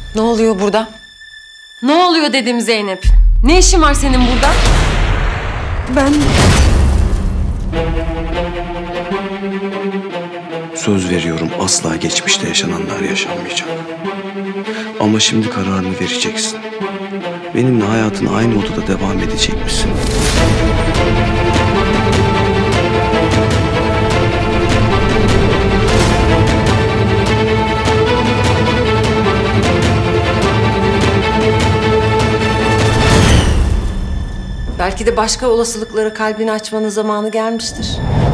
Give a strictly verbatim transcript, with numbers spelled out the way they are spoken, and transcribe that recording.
Ne oluyor burada? Ne oluyor dedim Zeynep. Ne işin var senin burada? Ben... Söz veriyorum, asla geçmişte yaşananlar yaşanmayacak. Ama şimdi kararını vereceksin. Benimle hayatına aynı odada devam edecek misin? Belki de başka olasılıklara kalbini açmanın zamanı gelmiştir.